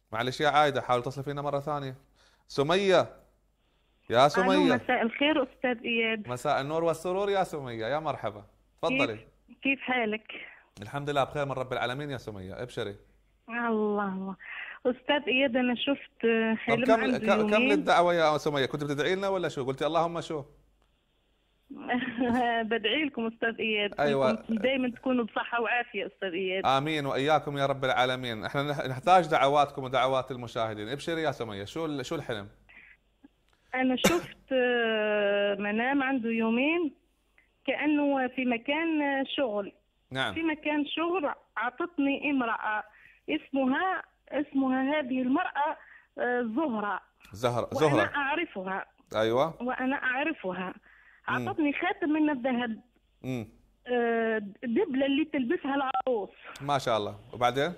معلش يا عايدة، حاول تصل فينا مرة ثانية. سمية، يا الو، سمية. مساء الخير استاذ اياد. مساء النور والسرور يا سمية، يا مرحبا. كيف تفضلي. كيف حالك؟ الحمد لله بخير من رب العالمين يا سمية، ابشري. الله. استاذ اياد، انا شفت طب حلم عنده كم يومين. الدعوة يا سمية؟ كنت بتدعي لنا ولا شو؟ قلتي اللهم شو؟ بدعي لكم استاذ اياد، كلكم ايوه. دائما تكونوا بصحة وعافية استاذ اياد. امين واياكم يا رب العالمين. احنا نحتاج دعواتكم ودعوات المشاهدين. ابشري يا سمية، شو الحلم؟ انا شفت منام عنده يومين، كأنه في مكان شغل. نعم. في مكان شغل عطتني امرأة، اسمها هذه المرأة زهرة. وأنا زهرة. أعرفها. ايوه. وأنا أعرفها. امم. أعطتني خاتم من الذهب. امم. دبلة اللي تلبسها العروس. ما شاء الله، وبعدين؟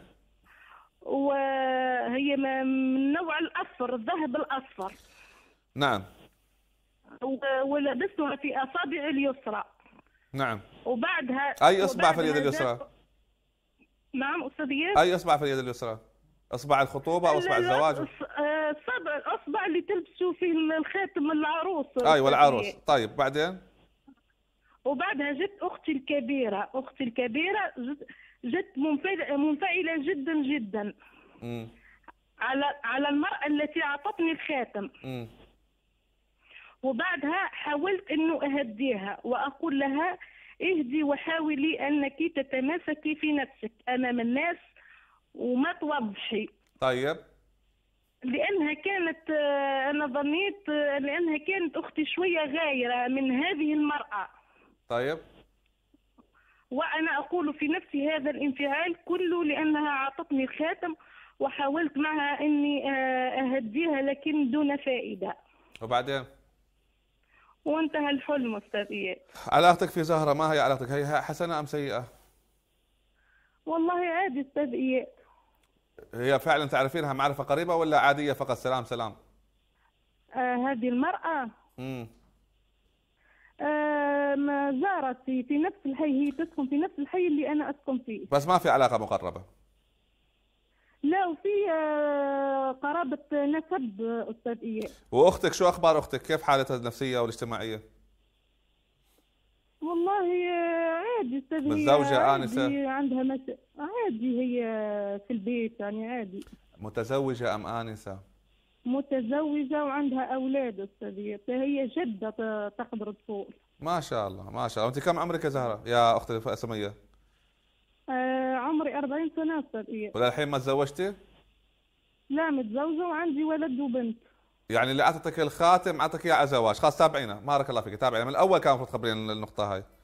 وهي من نوع الأصفر، الذهب الأصفر. نعم. ولبستها في أصابع اليسرى. نعم. وبعدها اي اصبع في اليد وبعدها اليسرى؟ نعم أستاذ إياد. اي اصبع في اليد اليسرى؟ اصبع الخطوبة او اصبع الزواج؟ الصبع، الأصبع اللي تلبسوا فيه الخاتم العروس ايوه أستاذ العروس. إياد. طيب بعدين؟ وبعدها جت أختي الكبيرة جت منفعلة جدا جدا امم. على المرأة التي أعطتني الخاتم. امم. وبعدها حاولت أنه أهديها وأقول لها: اهدي وحاولي أنك تتماسكي في نفسك أمام الناس وما توضحي. طيب. لأنها كانت أنا ظنيت لأنها كانت أختي شوية غايرة من هذه المرأة. طيب. وأنا أقول في نفسي هذا الانفعال كله لأنها أعطتني الخاتم، وحاولت معها أني أهديها لكن دون فائدة. وبعدين؟ وانتهى الحلم أستاذ إياد. علاقتك في زهرة ما هي علاقتك؟ هي حسنة ام سيئة؟ والله عادي أستاذ إياد. هي فعلا تعرفينها معرفة قريبة ولا عادية فقط سلام سلام؟ هذه المرأة امم. ما زارتي في نفس الحي، هي تسكن في نفس الحي اللي أنا أسكن فيه. بس ما في علاقة مقربة؟ لا، وفي قرابة نسب أستاذ إياد. واختك شو اخبار اختك؟ كيف حالتها النفسية والاجتماعية؟ والله عادي أستاذ، هي متزوجة آنسة؟ عادي عندها عادي هي في البيت يعني عادي. متزوجة ام آنسة؟ متزوجة وعندها أولاد أستاذ إياد، فهي جدة تقدر تقول. ما شاء الله ما شاء الله. انت كم عمرك يا زهرة يا اختي سمية؟ عمري 40 سنة أستاذ إياد. وللحين ما تزوجتي؟ لا، متزوجة وعندي ولد وبنت. يعني اللي اعطتك الخاتم اعطتك اياه على زواج، خلاص تابعينا، بارك الله فيك، تابعينا من الاول، كان المفروض تخبرين النقطة هاي.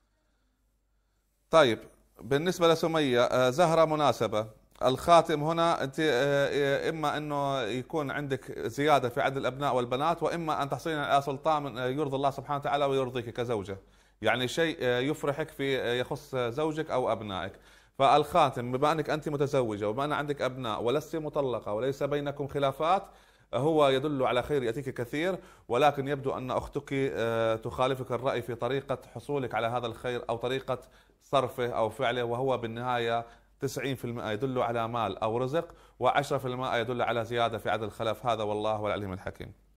طيب. بالنسبة لسمية، زهرة مناسبة. الخاتم هنا انت اما انه يكون عندك زيادة في عدد الابناء والبنات، واما ان تحصلين على سلطان يرضي الله سبحانه وتعالى ويرضيك كزوجة. يعني شيء يفرحك في يخص زوجك او ابنائك. فالخاتم بما انك انت متزوجة وبما ان عندك ابناء ولست مطلقة وليس بينكم خلافات، هو يدل على خير يأتيك كثير. ولكن يبدو أن أختك تخالفك الرأي في طريقة حصولك على هذا الخير أو طريقة صرفه أو فعله، وهو بالنهاية 90% يدل على مال أو رزق، و10% يدل على زيادة في عدد الخلف. هذا والله هو العليم الحكيم.